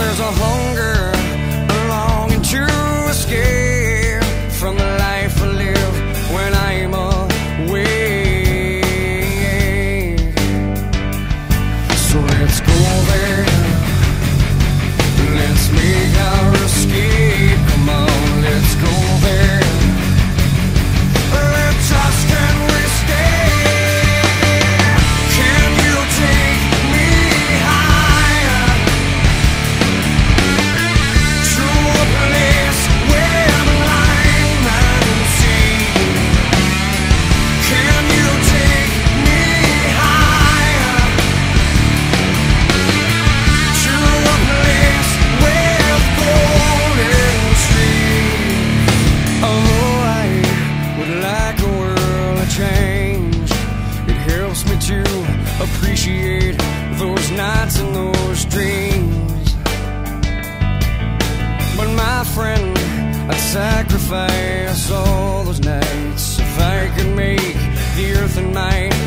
There's a hunger, a longing to escape from the life I live when I'm away. So let's go there, let's make our escape. Come on, let's go there. Let's trust, can we stay? Can you take me higher to a place where I'm blind and see? Can you take me higher to a place with golden streams? Oh, I would like a world of change. It helps me to appreciate those nights and those dreams. But my friend, I'd sacrifice all those nights if I could make the earth and my